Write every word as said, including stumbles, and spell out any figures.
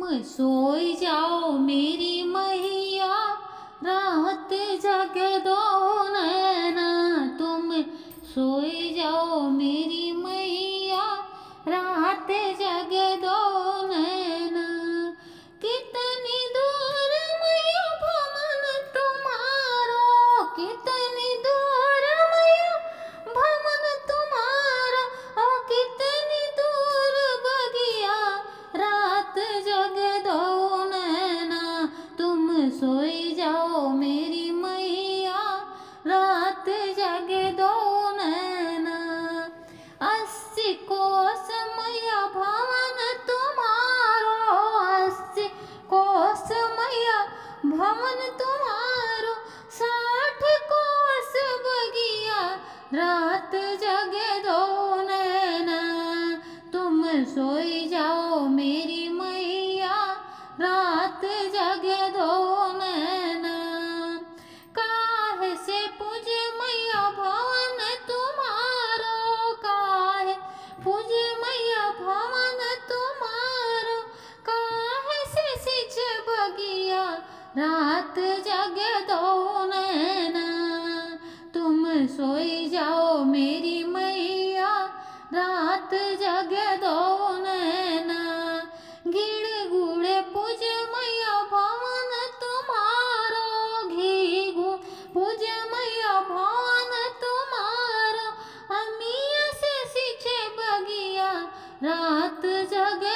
सोई जाओ मेरी मैया, रात जग दो नैना। तुम सोई जाओ मेरी मैया, रात जग दो नैना। कितनी दूर मैया भवन तुम्हारो, कितनी दूर मैया भवन तुम्हारा। ओ कितनी दूर बगिया, रात जग दो नैना। तुम सोई जाओ मेरी मैया, रात जग दो नैना। अस्सी कोस मैया भवन तुम्हारो, अस्सी कोस मैया भवन तुम्हारो। साठ कोस बगिया, रात जग दो नैना। तुम सोई जाओ मेरी मैया, रात जग दो नैना। काहे से पूजे मैया भवन तुम्हारो, काहे पूजे मैया भवन तुम्हारो। काहे से सिंच बगिया, रात जग दो नैना। तुम सोई जाओ मेरी मैया, रात जग दो नैना। गिड़ गुड़ पूज मैया भवन तुम्हारो, घी गुड़ पूज मैया भवन तुम्हारो। अमिया से सींचे बगिया, रात जग